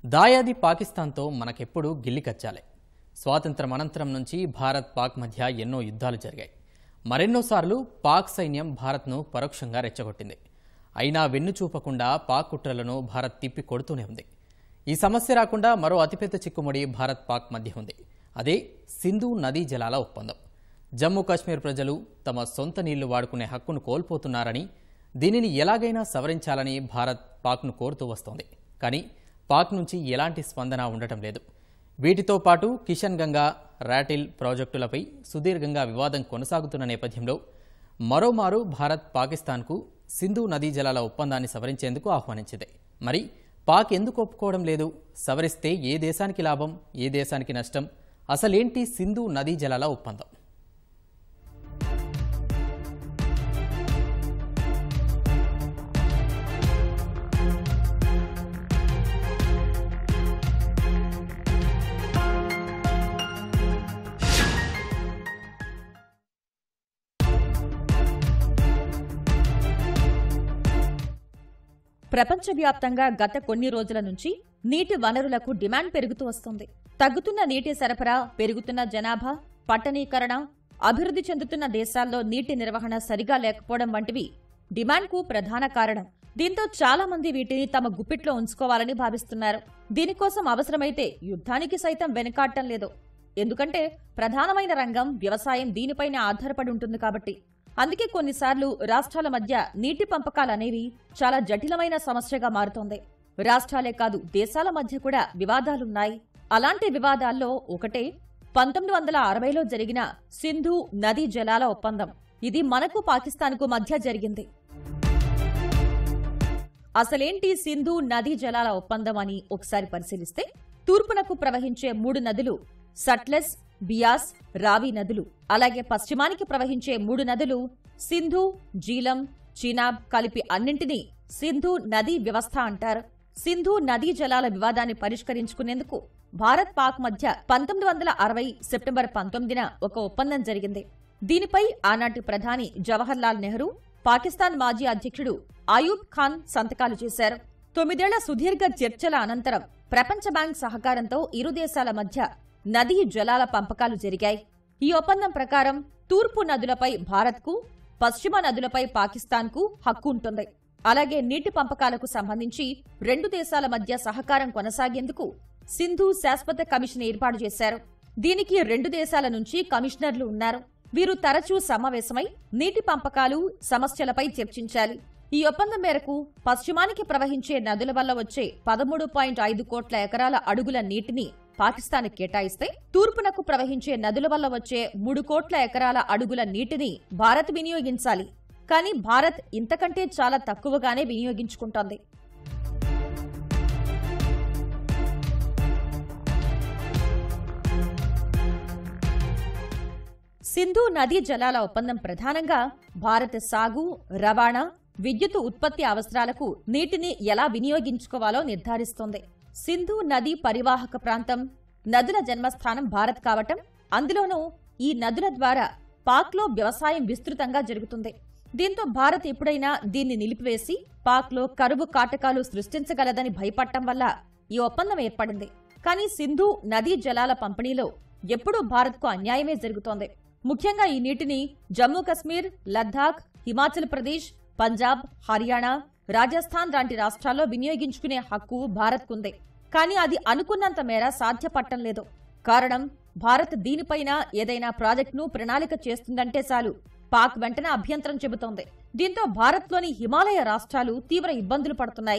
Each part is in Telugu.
దాయాది పాకిస్తాన్తో మనకెప్పుడు గిల్లికచ్చాలే. స్వాతంత్రం అనంతరం నుంచి భారత్ పాక్ మధ్య ఎన్నో యుద్ధాలు జరిగాయి. మరెన్నోసార్లు పాక్ సైన్యం భారత్ను పరోక్షంగా రెచ్చగొట్టింది. అయినా వెన్ను చూపకుండా పాక్ కుట్రలను భారత్ తిప్పి కొడుతూనే ఉంది. ఈ సమస్య రాకుండా మరో అతిపెద్ద చిక్కుముడి భారత్ పాక్ మధ్య ఉంది. అదే సింధు నదీ జలాల ఒప్పందం. జమ్మూ కాశ్మీర్ ప్రజలు తమ సొంత నీళ్లు వాడుకునే హక్కును కోల్పోతున్నారని, దీనిని ఎలాగైనా సవరించాలని భారత్ పాక్ను కోరుతూ వస్తోంది. కానీ పాక్ నుంచి ఎలాంటి స్పందన ఉండటం లేదు. వీటితో పాటు కిషన్ గంగా, రాటిల్ ప్రాజెక్టులపై సుదీర్ఘంగా వివాదం కొనసాగుతున్న నేపథ్యంలో మరోమారు భారత్ పాకిస్తాన్కు సింధు నదీ జలాల ఒప్పందాన్ని సవరించేందుకు ఆహ్వానించింది. మరి పాక్ ఎందుకు ఒప్పుకోవడం లేదు? సవరిస్తే ఏ దేశానికి లాభం, ఏ దేశానికి నష్టం? అసలేంటి సింధు నదీ జలాల ఒప్పందం? ప్రపంచవ్యాప్తంగా గత కొన్ని రోజుల నుంచి నీటి వనరులకు డిమాండ్ పెరుగుతూ వస్తోంది. తగ్గుతున్న నీటి సరఫరా, పెరుగుతున్న జనాభా, పట్టణీకరణ, అభివృద్ధి చెందుతున్న దేశాల్లో నీటి నిర్వహణ సరిగా లేకపోవడం వంటివి డిమాండ్కు ప్రధాన కారణం. దీంతో చాలా మంది వీటిని తమ గుప్పిట్లో ఉంచుకోవాలని భావిస్తున్నారు. దీనికోసం అవసరమైతే యుద్ధానికి సైతం వెనుకాడటం లేదు. ఎందుకంటే ప్రధానమైన రంగం వ్యవసాయం దీనిపైనే ఆధారపడి ఉంటుంది కాబట్టి. అందుకే కొన్నిసార్లు రాష్ట్రాల మధ్య నీటి పంపకాలనేవి చాలా జటిలమైన సమస్యగా మారుతోంది. రాష్ట్రాలే కాదు, దేశాల మధ్య కూడా వివాదాలున్నాయి. అలాంటి వివాదాల్లో ఒకటే 1960లో జరిగిన సింధు నదీ జలాల ఒప్పందం. ఇది మనకు పాకిస్తాన్కు మధ్య జరిగింది. అసలేంటి సింధు నదీ జలాల ఒప్పందం అని ఒకసారి పరిశీలిస్తే, తూర్పునకు ప్రవహించే 3 నదులు సట్లెజ్, బియాస్, రావి నదులు, అలాగే పశ్చిమానికి ప్రవహించే 3 నదులు సింధు, జీలం, చీనాబ్ కలిపి అన్నింటినీ సింధు నదీ వ్యవస్థ అంటారు. సింధు నదీ జలాల వివాదాన్ని పరిష్కరించుకునేందుకు భారత్ పాక్ మధ్య 1960 సెప్టెంబర్ 19న ఒక ఒప్పందం జరిగింది. దీనిపై ఆనాటి ప్రధాని జవహర్ లాల్ నెహ్రూ, పాకిస్తాన్ మాజీ అధ్యక్షుడు అయూబ్ ఖాన్ సంతకాలు చేశారు. 9 ఏళ్ల సుదీర్ఘ చర్చల అనంతరం ప్రపంచ బ్యాంక్ సహకారంతో ఇరు దేశాల మధ్య నదీ జలాల పంపకాలు జరిగాయి. ఈ ఒప్పందం ప్రకారం తూర్పు నదులపై భారత్కు, పశ్చిమ నదులపై పాకిస్తాన్కు హక్కు ఉంటుంది. అలాగే నీటి పంపకాలకు సంబంధించి 2 దేశాల మధ్య సహకారం కొనసాగేందుకు సింధు శాశ్వత కమిషన్ ఏర్పాటు చేశారు. దీనికి 2 దేశాల నుంచి కమిషనర్లు ఉన్నారు. వీరు తరచూ సమావేశమై నీటి పంపకాలు, సమస్యలపై చర్చించాలి. ఈ ఒప్పందం మేరకు పశ్చిమానికి ప్రవహించే నదుల వల్ల వచ్చే 13.5 కోట్ల ఎకరాల అడుగుల నీటిని పాకిస్తాన్ కేటాయిస్తే, తూర్పునకు ప్రవహించే నదుల వల్ల వచ్చే 3 కోట్ల ఎకరాల అడుగుల నీటిని భారత్ వినియోగించాలి. కానీ భారత్ ఇంతకంటే చాలా తక్కువగానే వినియోగించుకుంటోంది. సింధు నదీ జలాల ఒప్పందం ప్రధానంగా భారత్ సాగు, రవాణా, విద్యుత్ ఉత్పత్తి అవసరాలకు నీటిని ఎలా వినియోగించుకోవాలో నిర్ధారిస్తోంది. సింధు నదీ పరివాహక ప్రాంతం, నదుల జన్మస్థానం భారత్ కావటం, అందులోనూ ఈ నదుల ద్వారా పాక్లో వ్యవసాయం విస్తృతంగా జరుగుతుంది. దీంతో భారత్ ఎప్పుడైనా దీన్ని నిలిపివేసి పాక్లో కరువు కాటకాలు సృష్టించగలదని భయపడటం వల్ల ఈ ఒప్పందం ఏర్పడింది. కానీ సింధు నదీ జలాల పంపిణీలో ఎప్పుడూ భారత్కు అన్యాయమే జరుగుతోంది. ముఖ్యంగా ఈ నీటిని జమ్మూ కశ్మీర్, లద్దాఖ్, హిమాచల్ ప్రదేశ్, పంజాబ్, హర్యానా, రాజస్థాన్ లాంటి రాష్ట్రాల్లో వినియోగించుకునే హక్కు భారత్కుంది. కానీ అది అనుకున్నంత మేర సాధ్యపడటం లేదు. కారణం, భారత్ దీనిపైన ఏదైనా ప్రాజెక్టును ప్రణాళిక చేస్తుందంటే చాలు పాక్ వెంటనే అభ్యంతరం చెబుతోంది. దీంతో భారత్లోని హిమాలయ రాష్ట్రాలు తీవ్ర ఇబ్బందులు పడుతున్నాయి.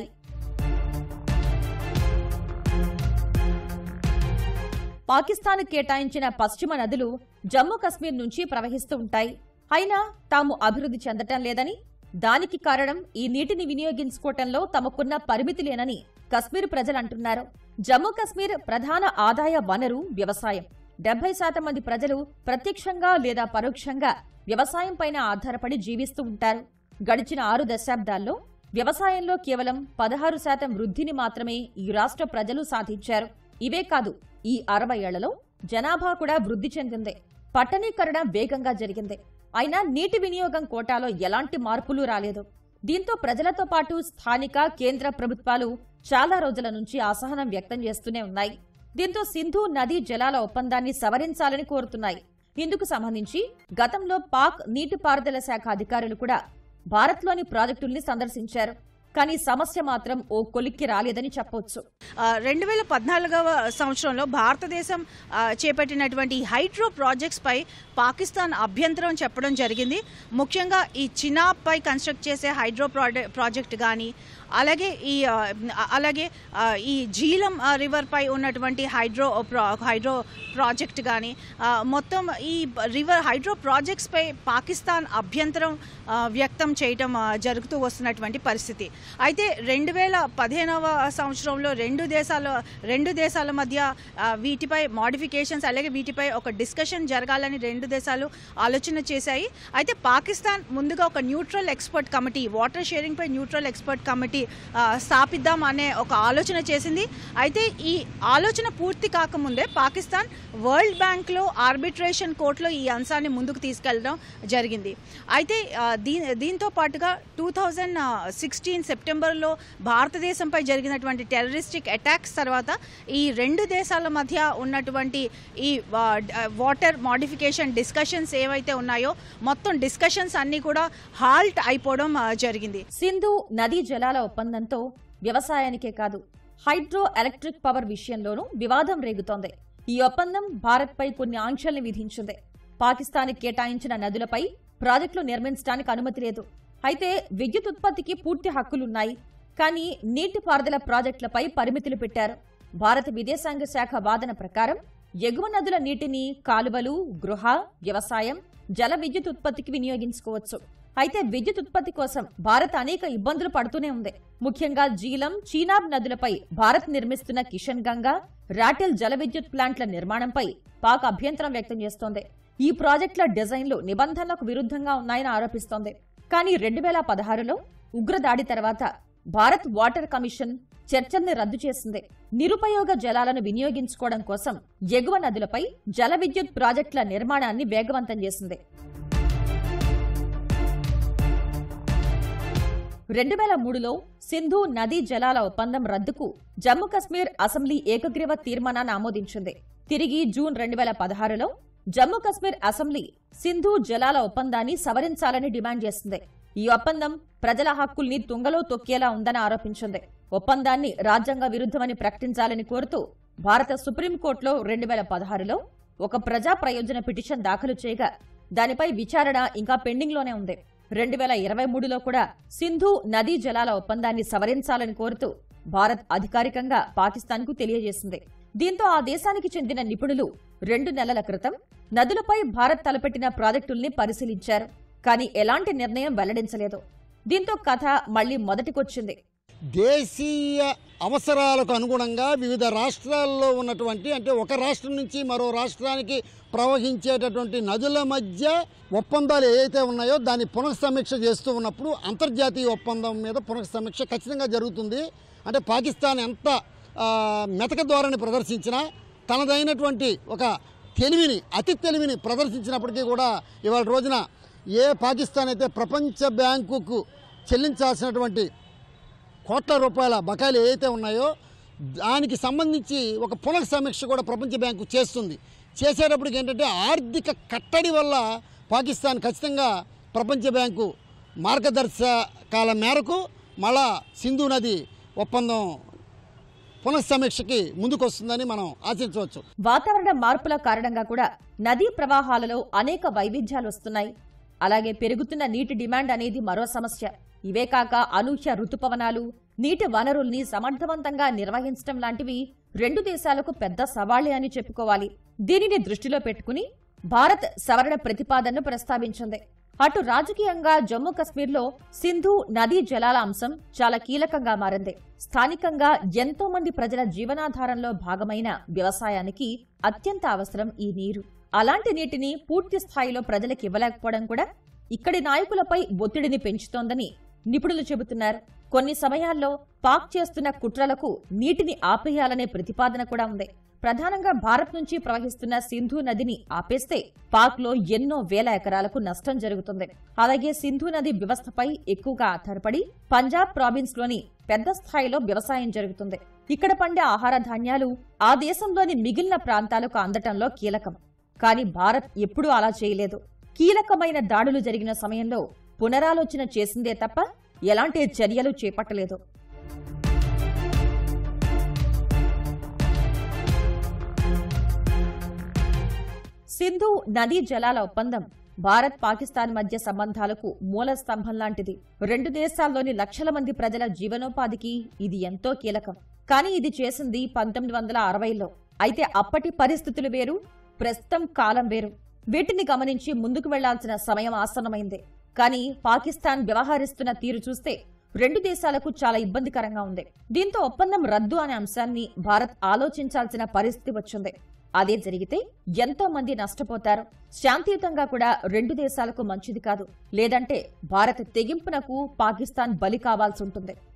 పాకిస్తాన్ కేటాయించిన పశ్చిమ నదులు జమ్మూ కశ్మీర్ నుంచి ప్రవహిస్తూ ఉంటాయి. అయినా తాము అభివృద్ధి చెందటం లేదని, దానికి కారణం ఈ నీటిని వినియోగించుకోవటంలో తమకున్న పరిమితులేనని కశ్మీర్ ప్రజలంటున్నారు. జమ్మూ కశ్మీర్ ప్రధాన ఆదాయ వనరు వ్యవసాయం. 70% మంది ప్రజలు ప్రత్యక్షంగా లేదా పరోక్షంగా వ్యవసాయంపైన ఆధారపడి జీవిస్తూ ఉంటారు. గడిచిన 6 దశాబ్దాల్లో వ్యవసాయంలో కేవలం 16% వృద్ధిని మాత్రమే ఈ రాష్ట్ర ప్రజలు సాధించారు. ఇవే కాదు, ఈ 60 ఏళ్లలో జనాభా కూడా వృద్ధి చెందింది. పట్టణీకరణ వేగంగా జరిగింది. అయినా నీటి వినియోగం కోటాలో ఎలాంటి మార్పులు రాలేదు. దీంతో ప్రజలతో పాటు స్థానిక కేంద్ర ప్రభుత్వాలు చాలా రోజుల నుంచి అసహనం వ్యక్తం చేస్తూనే ఉన్నాయి. దీంతో సింధు నదీ జలాల ఒప్పందాన్ని సవరించాలని కోరుతున్నాయి. ఇందుకు సంబంధించి గతంలో పాక్ నీటిపారుదల శాఖ అధికారులు కూడా భారత్లోని ప్రాజెక్టుల్ని సందర్శించారు. కానీ సమస్య మాత్రం ఓ కొలిక్కి రాలేదని చెప్పొచ్చు. 2014వ సంవత్సరంలో భారతదేశం చేపట్టినటువంటి హైడ్రో ప్రాజెక్ట్స్ పై పాకిస్తాన్ అభ్యంతరం చెప్పడం జరిగింది. ముఖ్యంగా ఈ చినాబ్ పై కన్స్ట్రక్ట్ చేసే హైడ్రో ప్రాజెక్ట్ కానీ, అలాగే ఈ జీలం రివర్ పై ఉన్నటువంటి హైడ్రో ప్రాజెక్ట్ కానీ, మొత్తం ఈ హైడ్రో ప్రాజెక్ట్స్ పై పాకిస్తాన్ అభ్యంతరం వ్యక్తం చేయటం జరుగుతూ వస్తున్నటువంటి పరిస్థితి. అయితే 2015వ సంవత్సరంలో రెండు దేశాల మధ్య వీటిపై మోడిఫికేషన్స్ అలాగే వీటిపై ఒక డిస్కషన్ జరగాలని రెండు దేశాలు ఆలోచన చేశాయి. అయితే పాకిస్తాన్ ముందుగా ఒక neutral expert committee, water sharing పై న్యూట్రల్ ఎక్స్పర్ట్ కమిటీ స్థాపిద్దాం అనే ఒక ఆలోచన చేసింది. అయితే ఈ ఆలోచన పూర్తి కాకముందే పాకిస్తాన్ వరల్డ్ బ్యాంక్లో ఆర్బిట్రేషన్ కోర్టులో ఈ అంశాన్ని ముందుకు తీసుకెళ్లడం జరిగింది. అయితే దీంతో పాటుగా 2016 సెప్టెంబర్లో భారతదేశంపై జరిగినటువంటి టెర్రరిస్టిక్ అటాక్స్ తర్వాత ఈ రెండు దేశాల మధ్య ఉన్నటువంటి ఈ వాటర్ మోడిఫికేషన్ డిస్కషన్స్ ఏవైతే ఉన్నాయో మొత్తం డిస్కషన్స్ అన్ని కూడా హాల్ట్ అయిపోవడం జరిగింది. సింధు నదీ జలాల ఒప్పందంతో వ్యవసాయానికే కాదు హైడ్రో ఎలక్ట్రిక్ పవర్ విషయంలోనూ వివాదం రేగుతోంది. ఈ ఒప్పందం భారత్పై కొన్ని ఆంక్షల్ని విధించింది. పాకిస్తాన్కి కేటాయించిన నదులపై ప్రాజెక్టులు నిర్మించడానికి అనుమతి లేదు. అయితే విద్యుత్ ఉత్పత్తికి పూర్తి హక్కులున్నాయి. కానీ నీటిపారుదల ప్రాజెక్టులపై పరిమితులు పెట్టారు. భారత విదేశాంగ శాఖ వాదన ప్రకారం ఎగువ నదుల నీటిని కాలువలు, గృహ, వ్యవసాయం, జల విద్యుత్ ఉత్పత్తికి వినియోగించుకోవచ్చు. అయితే విద్యుత్ ఉత్పత్తి కోసం భారత్ అనేక ఇబ్బందులు పడుతూనే ఉంది. ముఖ్యంగా జీలం, చీనాబ్ నదులపై భారత్ నిర్మిస్తున్న కిషన్ గంగా, రాటెల్ జల విద్యుత్ ప్లాంట్ల నిర్మాణంపై పాక్ అభ్యంతరం వ్యక్తం చేస్తోంది. ఈ ప్రాజెక్టుల డిజైన్లు నిబంధనలకు విరుద్ధంగా ఉన్నాయని ఆరోపిస్తోంది. కానీ 2016లో ఉగ్రదాడి తర్వాత భారత్ వాటర్ కమిషన్ చర్చల్ని రద్దు చేసింది. నిరుపయోగ జలాలను వినియోగించుకోవడం కోసం ఎగువ నదులపై జల విద్యుత్ ప్రాజెక్టుల నిర్మాణాన్ని వేగవంతం చేసింది. 2003లో సింధు నదీ జలాల ఒప్పందం రద్దుకు జమ్మూ కశ్మీర్ అసెంబ్లీ ఏకగ్రీవ తీర్మానాన్ని ఆమోదించింది. తిరిగి జూన్ 2016లో జమ్మూ కశ్మీర్ అసెంబ్లీ సింధు జలాల ఒప్పందాన్ని సవరించాలని డిమాండ్ చేసింది. ఈ ఒప్పందం ప్రజల హక్కుల్ని తుంగలో తొక్కేలా ఉందని ఆరోపించింది. ఒప్పందాన్ని రాజ్యాంగ విరుద్ధమని ప్రకటించాలని కోరుతూ భారత సుప్రీంకోర్టులో 2016లో ఒక ప్రజా ప్రయోజన పిటిషన్ దాఖలు చేయగా దానిపై విచారణ ఇంకా పెండింగ్లోనే ఉంది. 2023లో కూడా సింధు నదీ జలాల ఒప్పందాన్ని సవరించాలని కోరుతూ భారత్ అధికారికంగా పాకిస్తాన్కు తెలియజేసింది. దీంతో ఆ దేశానికి చెందిన నిపుణులు 2 నెలల క్రితం నదులపై భారత్ తలపెట్టిన ప్రాజెక్టుల్ని పరిశీలించారు. కానీ ఎలాంటి నిర్ణయం వెల్లడించలేదు. దీంతో కథ మళ్లీ మొదటికొచ్చింది. దేశీయ అవసరాలకు అనుగుణంగా వివిధ రాష్ట్రాల్లో ఉన్నటువంటి, అంటే ఒక రాష్ట్రం నుంచి మరో రాష్ట్రానికి ప్రవహించేటటువంటి నదుల మధ్య ఒప్పందాలు ఏవైతే ఉన్నాయో దాన్ని పునఃసమీక్ష చేస్తూ ఉన్నప్పుడు అంతర్జాతీయ ఒప్పందం మీద పునఃసమీక్ష ఖచ్చితంగా జరుగుతుంది. అంటే పాకిస్తాన్ ఎంత మెతక ధోరణి ప్రదర్శించినా తనదైనటువంటి ఒక అతి తెలివిని ప్రదర్శించినప్పటికీ కూడా ఇవాళ రోజున ఏ పాకిస్తాన్ అయితే ప్రపంచ బ్యాంకుకు చెల్లించాల్సినటువంటి కోట్ల రూపాయల బకాయిలు ఏవైతే ఉన్నాయో దానికి సంబంధించి ఒక పునఃసమీక్ష కూడా ప్రపంచ బ్యాంకు చేస్తుంది. చేసేటప్పటికి ఏంటంటే ఆర్థిక కట్టడి వల్ల పాకిస్తాన్ ఖచ్చితంగా ప్రపంచ బ్యాంకు మార్గదర్శకాల మేరకు మళ్ళా సింధు నది ఒప్పందం పునఃసమీక్షకి ముందుకొస్తుందని మనం ఆశించవచ్చు. వాతావరణ మార్పుల కారణంగా కూడా నదీ ప్రవాహాలలో అనేక వైవిధ్యాలు వస్తున్నాయి. అలాగే పెరుగుతున్న నీటి డిమాండ్ అనేది మరో సమస్య. ఇవే కాక అనూహ్య రుతుపవనాలు, నీటి వనరుల్ని సమర్థవంతంగా నిర్వహించడం లాంటివి రెండు దేశాలకు పెద్ద సవాళ్లే అని చెప్పుకోవాలి. దీనిని దృష్టిలో పెట్టుకుని భారత్ సవరణ ప్రతిపాదనను ప్రస్తావించింది. అటు రాజకీయంగా జమ్మూ కశ్మీర్లో సింధు నదీ జలాల అంశం చాలా కీలకంగా మారింది. స్థానికంగా ఎంతో మంది ప్రజల జీవనాధారంలో భాగమైన వ్యవసాయానికి అత్యంత అవసరం ఈ నీరు. అలాంటి నీటిని పూర్తి స్థాయిలో ప్రజలకు ఇవ్వలేకపోవడం కూడా ఇక్కడి నాయకులపై ఒత్తిడిని పెంచుతోందని నిపుణులు చెబుతున్నారు. కొన్ని సమయాల్లో పాక్ చేస్తున్న కుట్రలకు నీటిని ఆపేయాలనే ప్రతిపాదన కూడా ఉంది. ప్రధానంగా భారత్ నుంచి ప్రవహిస్తున్న సింధు నదిని ఆపేస్తే పాక్లో ఎన్నో వేల ఎకరాలకు నష్టం జరుగుతుంది. అలాగే సింధు నది వ్యవస్థపై ఎక్కువగా ఆధారపడి పంజాబ్ ప్రావిన్స్ లోని పెద్ద స్థాయిలో వ్యవసాయం జరుగుతుంది. ఇక్కడ పండే ఆహార ధాన్యాలు ఆ దేశంలోని మిగిలిన ప్రాంతాలకు అందటంలో కీలకం. కానీ భారత్ ఎప్పుడూ అలా చేయలేదు. కీలకమైన దాడులు జరిగిన సమయంలో పునరాలోచన చేసిందే తప్ప ఎలాంటి చర్యలు చేపట్టలేదు. సింధు నదీ జలాల ఒప్పందం భారత్ పాకిస్తాన్ మధ్య సంబంధాలకు మూల స్తంభం లాంటిది. రెండు దేశాల్లోని లక్షల మంది ప్రజల జీవనోపాధికి ఇది ఎంతో కీలకం. కానీ ఇది చేసింది 1960లో. అయితే అప్పటి పరిస్థితులు వేరు, ప్రస్తుతం కాలం వేరు. వీటిని గమనించి ముందుకు వెళ్లాల్సిన సమయం ఆసన్నమైంది. కానీ పాకిస్తాన్ వ్యవహరిస్తున్న తీరు చూస్తే రెండు దేశాలకు చాలా ఇబ్బందికరంగా ఉంది. దీంతో ఒప్పందం రద్దు అనే అంశాన్ని భారత్ ఆలోచించాల్సిన పరిస్థితి వచ్చింది. అదే జరిగితే ఎంతో మంది నష్టపోతారు. శాంతియుతంగా కూడా రెండు దేశాలకు మంచిది కాదు. లేదంటే భారత్ తెగింపునకు పాకిస్తాన్ బలి కావాల్సి ఉంటుంది.